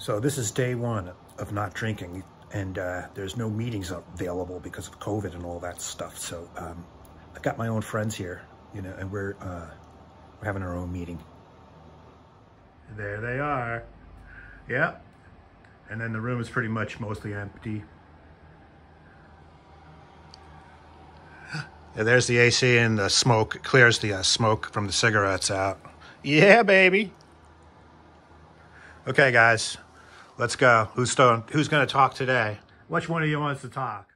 So this is day one of not drinking, and there's no meetings available because of COVID and all that stuff. So I've got my own friends here, you know, and we're having our own meeting. There they are. Yeah. And then the room is pretty much mostly empty. Yeah, there's the AC, and the smoke clears the smoke from the cigarettes out. Yeah, baby. Okay, guys. Let's go. Who's going to talk today? Which one of you wants to talk?